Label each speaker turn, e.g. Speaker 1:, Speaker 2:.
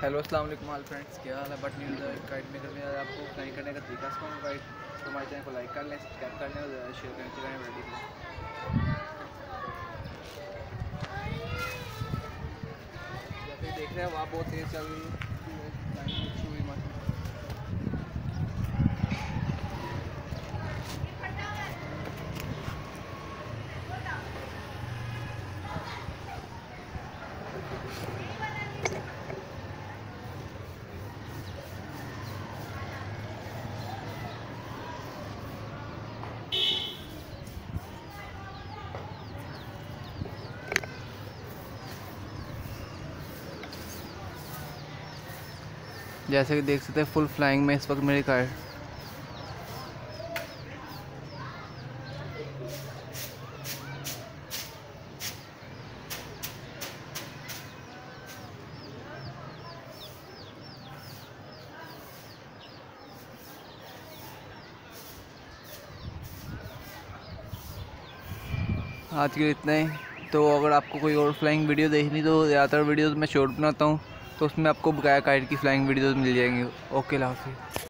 Speaker 1: Hello अस्सलाम वालेकुम all friends, क्या हाल है। बट न्यूज़ काइट मेकर में आज आपको फ्लाइंग करने का तरीका सिखाऊंगा गाइड। तो हमारे चैनल को लाइक कर लें, सब्सक्राइब कर लें और ज़्यादा शेयर करें। चलें रेडी को जैसे देख रहे हैं हवा बहुत तेज़ चल रही है। फ्लाइंग अच्छी हुई माशा। जैसे कि देख सकते हैं फुल फ्लाइंग में इस वक्त मेरी कार। आज के लिए इतना ही। तो अगर आपको कोई और फ्लाइंग वीडियो देखनी तो ज़्यादातर वीडियोस मैं शॉर्ट बनाता हूँ, तो उसमें आपको बकाया काइट की फ्लाइंग वीडियोस मिल जाएंगी। ओके, अल्लाह हाफ़िज़।